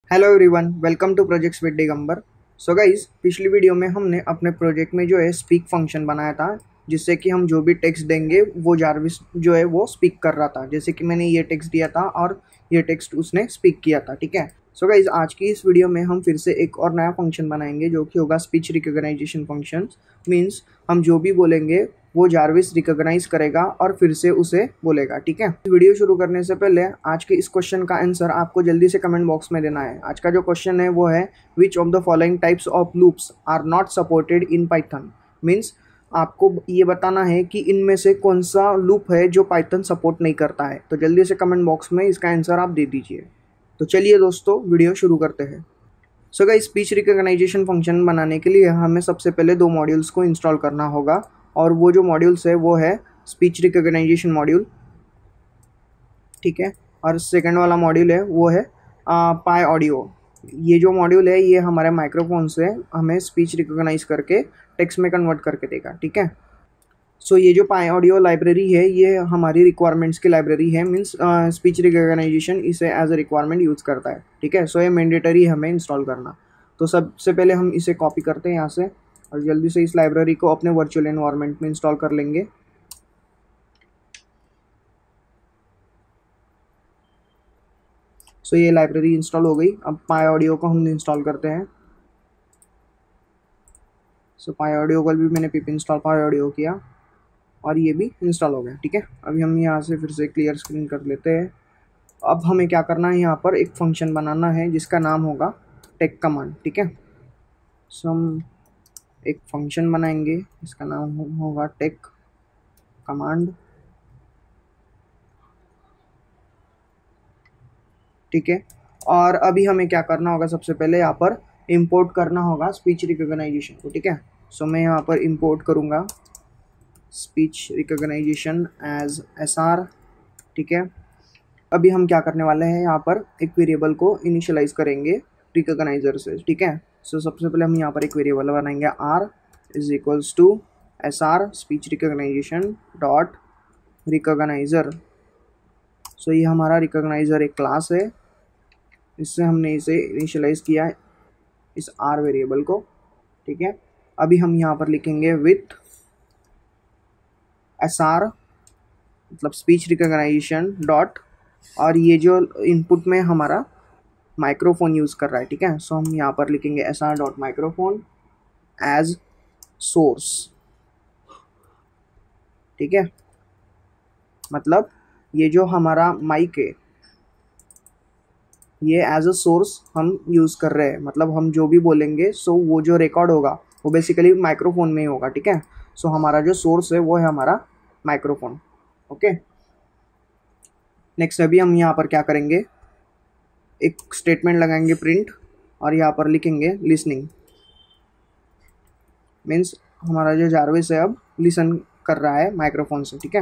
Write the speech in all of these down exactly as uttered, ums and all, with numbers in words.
Hello everyone, welcome to projects with Digambar. So guys, पिछली video में हमने अपने प्रोजेक्ट में जो है स्पीक फंक्शन बनाया था, जिससे कि हम जो भी टेक्स्ट देंगे वो जारविस जो है वो स्पीक कर रहा था। जैसे कि मैंने ये टेक्स्ट दिया था और ये टेक्स्ट उसने स्पीक किया था। ठीक है। सो गाइस, आज की इस वीडियो में हम फिर से एक और नया फंक्शन बनाएंगे जो कि होगा स्पीच रिकॉग्नाइजेशन फंक्शन। मीन्स हम जो भी बोलेंगे वो जारविस रिकॉग्नाइज करेगा और फिर से उसे बोलेगा। ठीक है। वीडियो शुरू करने से पहले आज के इस क्वेश्चन का आंसर आपको जल्दी से कमेंट बॉक्स में देना है। आज का जो क्वेश्चन है वो है which of the following types of loops are not supported in Python. Means आपको ये बताना है कि इनमें से कौन सा लूप है जो पाइथन सपोर्ट नहीं करता है। तो जल्दी से कमेंट बॉक्स में इसका आंसर आप दे दीजिए। तो चलिए दोस्तों, वीडियो शुरू करते हैं। So guys, speech recognition function बनाने के लिए हमें सबसे पहले दो मॉड्यूल्स को इंस्टॉल करना होगा, और वो जो मॉड्यूल्स है वो है स्पीच रिकॉग्नाइजेशन मॉड्यूल। ठीक है। और सेकंड वाला मॉड्यूल है वो है पाई ऑडियो। ये जो मॉड्यूल है ये हमारे माइक्रोफोन से हमें स्पीच रिकॉग्नाइज करके टेक्स्ट में कन्वर्ट करके देगा। ठीक है। सो so, ये जो पाई ऑडियो लाइब्रेरी है ये हमारी रिक्वायरमेंट्स की लाइब्रेरी है। मीन्स स्पीच रिकॉग्नाइजेशन इसे एज ए रिक्वायरमेंट यूज़ करता है। ठीक है। सो so, ये मैंडेटरी हमें इंस्टॉल करना। तो सबसे पहले हम इसे कॉपी करते हैं यहाँ से और जल्दी से इस लाइब्रेरी को अपने वर्चुअल एनवायरनमेंट में इंस्टॉल कर लेंगे। सो so, ये लाइब्रेरी इंस्टॉल हो गई। अब पाई ऑडियो को हम इंस्टॉल करते हैं। सो पाई ऑडियो को भी मैंने पिप इंस्टॉल पाई ऑडियो किया और ये भी इंस्टॉल हो गया। ठीक है। अभी हम यहाँ से फिर से क्लियर स्क्रीन कर लेते हैं। अब हमें क्या करना है, यहाँ पर एक फंक्शन बनाना है जिसका नाम होगा टेक कमांड। ठीक है। सो हम एक फंक्शन बनाएंगे, इसका नाम होगा टेक कमांड। ठीक है। और अभी हमें क्या करना होगा, सबसे पहले यहाँ पर इंपोर्ट करना होगा स्पीच रिकॉग्नाइजेशन को। ठीक है। सो मैं यहाँ पर इंपोर्ट करूँगा speech recognition as S R. ठीक है। अभी हम क्या करने वाले हैं, यहाँ पर एक वेरिएबल को इनिशियलाइज करेंगे रिकॉग्नाइजर से। ठीक है। सो सबसे पहले हम यहाँ पर एक वेरिएबल बनाएंगे R is equals to S R speech recognition dot recognizer. So ये हमारा रिकॉग्नाइजर एक क्लास है, इससे हमने इसे इनिशियलाइज किया है इस आर वेरिएबल को। ठीक है। अभी हम यहाँ पर लिखेंगे विथ एस आर मतलब स्पीच रिकॉग्नाइजेशन डॉट, और ये जो इनपुट में हमारा माइक्रोफोन यूज़ कर रहा है। ठीक है। सो हम यहाँ पर लिखेंगे S R dot microphone as source. ठीक है। मतलब ये जो हमारा माइक है ये एज अ सोर्स हम यूज़ कर रहे हैं। मतलब हम जो भी बोलेंगे सो वो जो रिकॉर्ड होगा वो बेसिकली माइक्रोफोन में ही होगा। ठीक है। सो हमारा जो सोर्स है वो है हमारा माइक्रोफोन। ओके। नेक्स्ट अभी हम यहाँ पर क्या करेंगे, एक स्टेटमेंट लगाएंगे प्रिंट, और यहाँ पर लिखेंगे लिसनिंग। मीन्स हमारा जो जारविस है अब लिसन कर रहा है माइक्रोफोन से। ठीक है।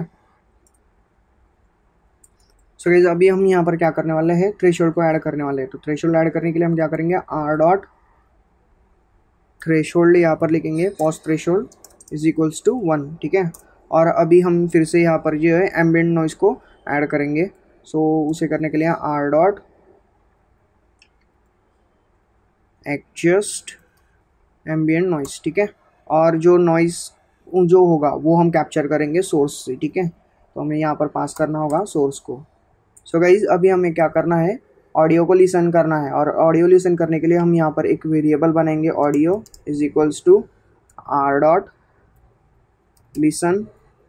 सो गाइस, अभी हम यहाँ पर क्या करने वाले हैं, थ्रेशोल्ड को ऐड करने वाले हैं। तो थ्रेशोल्ड ऐड करने के लिए हम क्या करेंगे, आर डॉट थ्रेशोल्ड यहाँ पर लिखेंगे pause threshold is equals to one. ठीक है। और अभी हम फिर से यहाँ पर जो है एम्बिएंट नॉइस को ऐड करेंगे। सो so, उसे करने के लिए R dot adjust ambient noise. ठीक है। और जो नॉइस जो होगा वो हम कैप्चर करेंगे सोर्स से। ठीक है। तो हमें यहाँ पर पास करना होगा सोर्स को। सो so गाइज, अभी हमें क्या करना है, ऑडियो को लिसन करना है, और ऑडियो लिसन करने के लिए हम यहाँ पर एक वेरिएबल बनाएंगे audio is equals to R dot listen,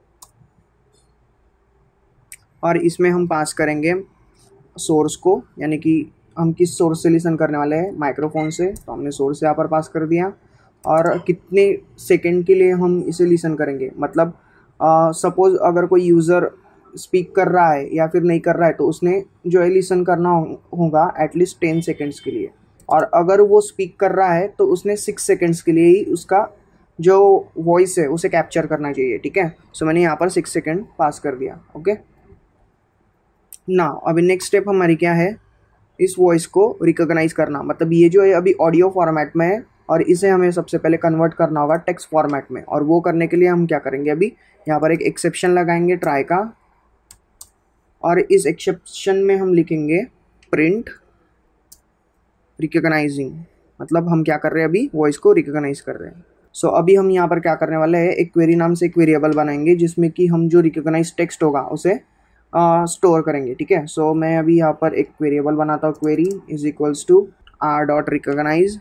और इसमें हम पास करेंगे सोर्स को, यानी कि हम किस सोर्स से लिसन करने वाले हैं, माइक्रोफोन से। तो हमने सोर्स यहाँ पर पास कर दिया, और कितने सेकंड के लिए हम इसे लिसन करेंगे। मतलब सपोज uh, अगर कोई यूज़र स्पीक कर रहा है या फिर नहीं कर रहा है तो उसने जो है लिसन करना होगा एटलीस्ट टेन सेकेंड्स के लिए, और अगर वो स्पीक कर रहा है तो उसने सिक्स सेकेंड्स के लिए ही उसका जो वॉइस है उसे कैप्चर करना चाहिए। ठीक है। सो मैंने यहाँ पर सिक्स सेकेंड पास कर दिया। ओके ना, अभी नेक्स्ट स्टेप हमारी क्या है, इस वॉइस को रिकॉग्नाइज करना। मतलब ये जो है अभी ऑडियो फॉर्मेट में है और इसे हमें सबसे पहले कन्वर्ट करना होगा टेक्स्ट फॉर्मेट में, और वो करने के लिए हम क्या करेंगे, अभी यहाँ पर एक एक्सेप्शन लगाएंगे ट्राई का, और इस एक्सेप्शन में हम लिखेंगे प्रिंट रिकॉग्नाइजिंग, मतलब हम क्या कर रहे हैं अभी वॉइस को रिकॉग्नाइज कर रहे हैं। सो so, अभी हम यहाँ पर क्या करने वाले हैं, एक क्वेरी नाम से एक वेरिएबल बनाएंगे जिसमें कि हम जो रिकॉग्नाइज टेक्स्ट होगा उसे स्टोर करेंगे। ठीक है, सो so, मैं अभी यहाँ पर एक वेरिएबल बनाता हूँ, query is equals to R dot recognize,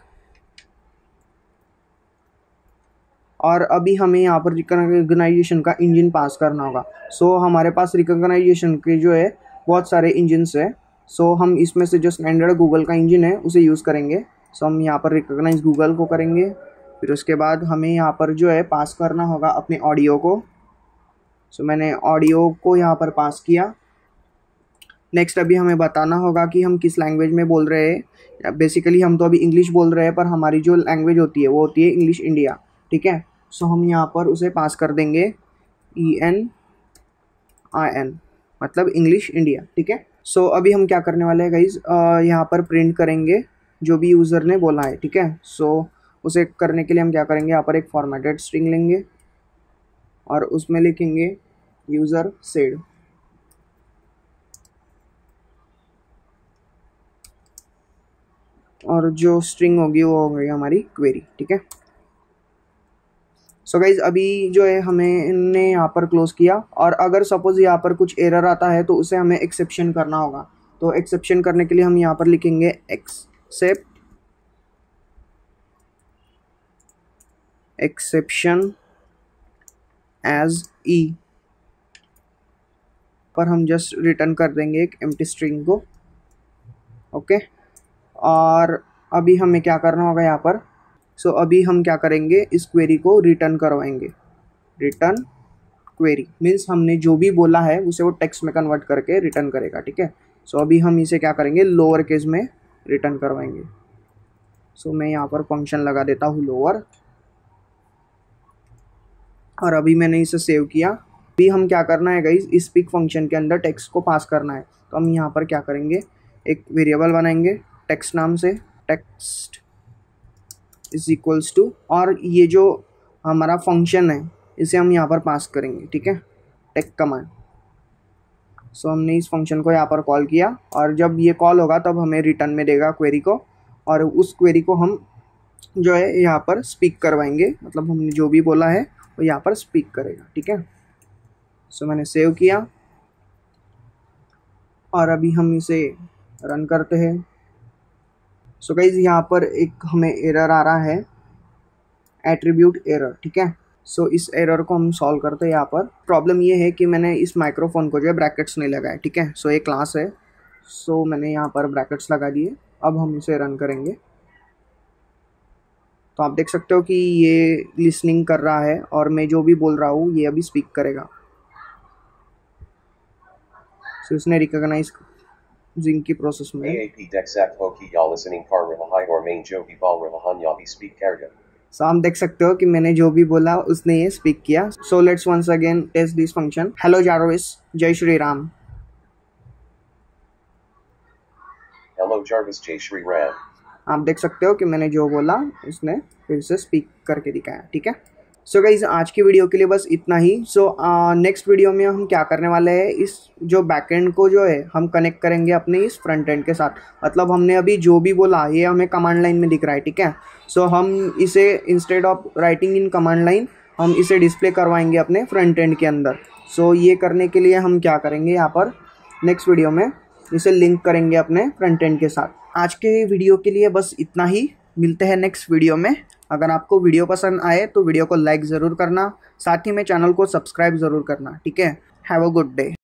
और अभी हमें यहाँ पर रिकॉग्नाइजेशन का इंजन पास करना होगा। सो so, हमारे पास रिकॉग्नाइजेशन के जो है बहुत सारे इंजन्स है। सो so, हम इसमें से जो स्टैंडर्ड गूगल का इंजन है उसे यूज़ करेंगे। सो so, हम यहाँ पर रिकॉग्नाइज गूगल को करेंगे, फिर उसके बाद हमें यहाँ पर जो है पास करना होगा अपने ऑडियो को। सो so, मैंने ऑडियो को यहाँ पर पास किया। नेक्स्ट अभी हमें बताना होगा कि हम किस लैंग्वेज में बोल रहे हैं। बेसिकली हम तो अभी इंग्लिश बोल रहे हैं, पर हमारी जो लैंग्वेज होती है वो होती है इंग्लिश इंडिया। ठीक है, सो so, हम यहाँ पर उसे पास कर देंगे ई एन आई एन, मतलब इंग्लिश इंडिया। ठीक है, सो so, अभी हम क्या करने वाले हैं गाइज, यहाँ पर प्रिंट करेंगे जो भी यूज़र ने बोला है। ठीक है, सो so, उसे करने के लिए हम क्या करेंगे, यहाँ पर एक फॉर्मेटेड स्ट्रिंग लेंगे और उसमें लिखेंगे यूज़र सेड, और जो स्ट्रिंग होगी वो होगी हमारी क्वेरी। ठीक है, सो गाइज अभी जो है हमें ने यहाँ पर क्लोज किया, और अगर सपोज यहाँ पर कुछ एरर आता है तो उसे हमें एक्सेप्शन करना होगा। तो एक्सेप्शन करने के लिए हम यहाँ पर लिखेंगे एक्सेप्ट एक्सेप्शन एज ई, पर हम जस्ट रिटर्न कर देंगे एक एम्प्टी स्ट्रिंग को। ओके, और अभी हमें क्या करना होगा यहाँ पर, सो so, अभी हम क्या करेंगे, इस क्वेरी को रिटर्न करवाएंगे। रिटर्न क्वेरी मीन्स हमने जो भी बोला है उसे वो टेक्स्ट में कन्वर्ट करके रिटर्न करेगा। ठीक है, सो so, अभी हम इसे क्या करेंगे, लोअर केस में रिटर्न करवाएंगे। सो so, मैं यहाँ पर फंक्शन लगा देता हूँ लोअर, और अभी मैंने इसे सेव किया। अभी हम क्या करना है गाइस, इस स्पीक फंक्शन के अंदर टेक्स्ट को पास करना है। तो हम यहाँ पर क्या करेंगे, एक वेरिएबल बनाएंगे टेक्स्ट नाम से, टेक्स्ट इज इक्वल्स टू, और ये जो हमारा फंक्शन है इसे हम यहाँ पर पास करेंगे। ठीक है, टेक कमांड। सो हमने इस फंक्शन को यहाँ पर कॉल किया, और जब ये कॉल होगा तब हमें रिटर्न में देगा क्वेरी को, और उस क्वेरी को हम जो है यहाँ पर स्पीक करवाएंगे, मतलब हमने जो भी बोला है वो यहाँ पर स्पीक करेगा। ठीक है, सो मैंने सेव किया, और अभी हम इसे रन करते हैं। सो गाइज यहाँ पर एक हमें एरर आ रहा है, एट्रीब्यूट एरर। ठीक है, सो so, इस एरर को हम सॉल्व करते हैं। यहाँ पर प्रॉब्लम ये है कि मैंने इस माइक्रोफोन को जो है ब्रैकेट्स नहीं लगाए। ठीक है, सो so, ये क्लास है, सो so, मैंने यहाँ पर ब्रैकेट्स लगा दिए। अब हम इसे रन करेंगे तो आप देख सकते हो कि ये लिसनिंग कर रहा है, और मैं जो भी बोल रहा हूँ ये अभी स्पीक करेगा। सो so, इसने रिकॉग्नाइज जिंक की प्रोसेस में सो so, हम देख सकते हो कि मैंने जो भी बोला उसने ये स्पीक किया। So let's once again test this function. Hello Jarvis, जय श्री राम। हेलो जारविस, जय श्री राम। आप देख सकते हो कि मैंने जो बोला उसने फिर से स्पीक करके दिखाया। ठीक है, सो गाइज आज की वीडियो के लिए बस इतना ही। सो नेक्स्ट वीडियो में हम क्या करने वाले हैं, इस जो बैकएंड को जो है हम कनेक्ट करेंगे अपने इस फ्रंट एंड के साथ। मतलब हमने अभी जो भी बोला ये हमें कमांड लाइन में दिख रहा है। ठीक है, सो so, हम इसे instead of writing in command line हम इसे डिस्प्ले करवाएंगे अपने फ्रंट एंड के अंदर। सो so, ये करने के लिए हम क्या करेंगे, यहाँ पर नेक्स्ट वीडियो में इसे लिंक करेंगे अपने फ्रंट एंड के साथ। आज के वीडियो के लिए बस इतना ही, मिलते हैं नेक्स्ट वीडियो में। अगर आपको वीडियो पसंद आए तो वीडियो को लाइक ज़रूर करना, साथ ही में चैनल को सब्सक्राइब ज़रूर करना। ठीक है, हैव अ गुड डे।